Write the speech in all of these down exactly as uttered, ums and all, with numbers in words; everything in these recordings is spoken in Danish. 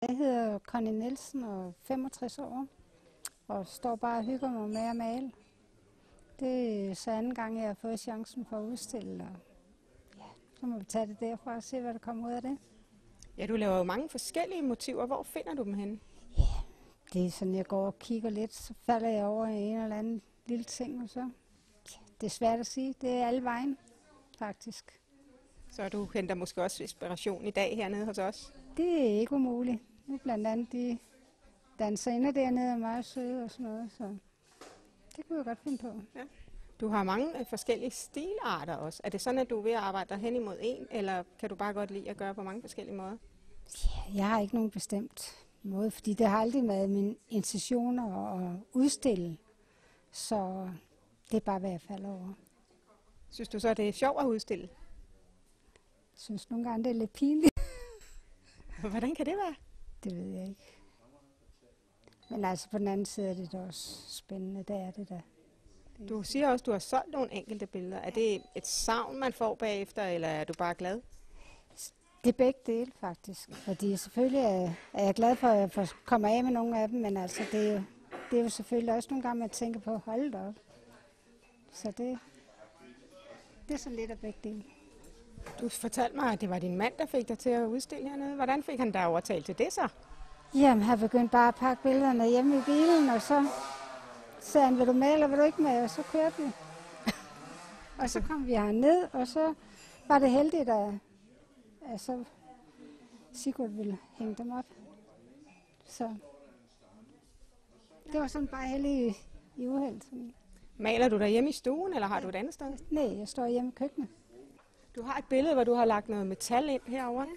Jeg hedder Connie Nielsen og er femogtres år og står bare og hygger mig med at male. Det er så anden gang, jeg har fået chancen for at udstille, og ja, så må vi tage det derfra og se, hvad der kommer ud af det. Ja, du laver jo mange forskellige motiver. Hvor finder du dem henne? Ja, det er sådan, jeg går og kigger lidt, så falder jeg over en eller anden lille ting, og så ja, det er svært at sige. Det er alle vejen, faktisk. Så du henter måske også inspiration i dag hernede hos os? Det er ikke umuligt. Nu blandt andet de danserinder dernede er meget søde og sådan noget, så det kunne jeg godt finde på. Ja. Du har mange øh, forskellige stilarter også. Er det sådan, at du er ved at arbejde dig hen imod en, eller kan du bare godt lide at gøre på mange forskellige måder? Ja, jeg har ikke nogen bestemt måde, fordi det har aldrig været min intention at udstille, så det er bare, hvad jeg falder over. Synes du så, det er sjovt at udstille? Jeg synes nogle gange, det er lidt pinligt. Hvordan kan det være? Det ved jeg ikke. Men altså på den anden side er det da også spændende, det er det da. Du siger også, at du har solgt nogle enkelte billeder. Er det et savn, man får bagefter, eller er du bare glad? Det er begge dele faktisk, fordi selvfølgelig er, er jeg glad for, at jeg får komme af med nogle af dem, men altså det er jo, det er jo selvfølgelig også nogle gange, man tænker på at holde det op. Så det, det er så lidt af begge dele. Du fortalte mig, at det var din mand, der fik dig til at udstille hernede. Hvordan fik han dig overtalt til det så? Jamen, han begyndte bare at pakke billederne hjemme i bilen, og så sagde han, vil du med, eller vil du ikke med? Og så kørte vi. Og så kom vi herned, og så var det heldigt, at, at så Sigurd ville hænge dem op. Så det var sådan bare heldig i, i uheld. Maler du der hjemme i stuen, eller har du et andet sted? Nej, jeg står hjemme i køkkenet. Du har et billede, hvor du har lagt noget metal ind herovre.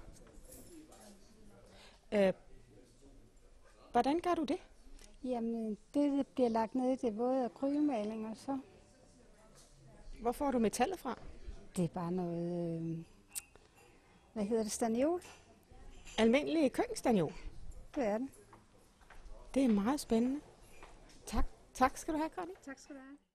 Ja. Øh, hvordan gør du det? Jamen, det bliver lagt ned i det våde akrylmaling, og så... Hvor får du metallet fra? Det er bare noget... Øh, hvad hedder det? Staniol? Almindelig køkkenstaniol? Det er det. Det er meget spændende. Tak. Tak skal du have, Connie. Tak skal du have.